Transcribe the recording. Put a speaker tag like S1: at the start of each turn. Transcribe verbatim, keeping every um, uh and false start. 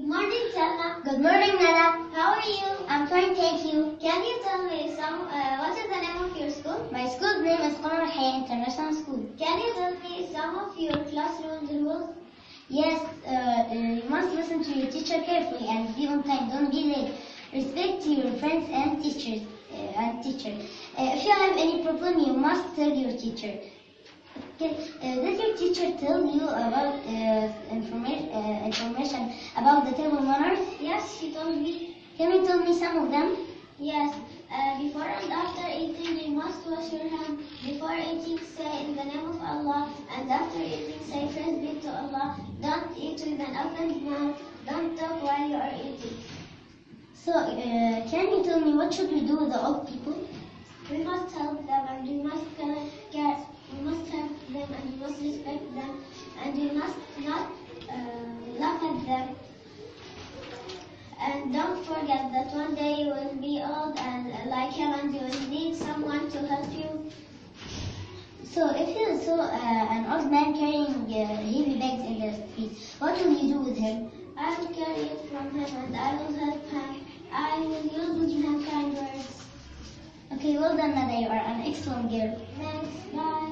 S1: Good morning, Selma.
S2: Good morning, Nana.
S1: How are you?
S2: I'm fine, thank you.
S1: Can you tell me some, uh, what is the name of your school?
S2: My school name is Qamar Hayya International School.
S1: Can you tell me some of your classroom rules?
S2: Yes, uh, uh, you must listen to your teacher carefully and be on time. Don't be late. Respect your friends and teachers. Uh, and teacher. Uh, if you have any problem, you must tell your teacher. Okay. Uh, did your teacher tell you about uh, information uh, information about the table manners?
S1: Yes, she told me.
S2: Can you tell me some of them?
S1: Yes. Uh, before and after eating, you must wash your hands. Before eating, say in the name of Allah, and after eating, say praise be to Allah. Don't eat with an open mouth. Don't talk while you are eating.
S2: So, uh, can you tell me what should we do with the old people?
S1: We must help them, and we must care. We must help them, and we must respect them, and we must not uh, laugh at them. And don't forget that one day you will be old and uh, like him, and you will need someone to help you.
S2: So, if you saw uh, an old man carrying uh, heavy bags in the street, what will you do with him?
S1: I will carry it from him, and I will help him. I will use with him kind words.
S2: Okay, well done, Nada. You are an excellent girl.
S1: Thanks. Bye.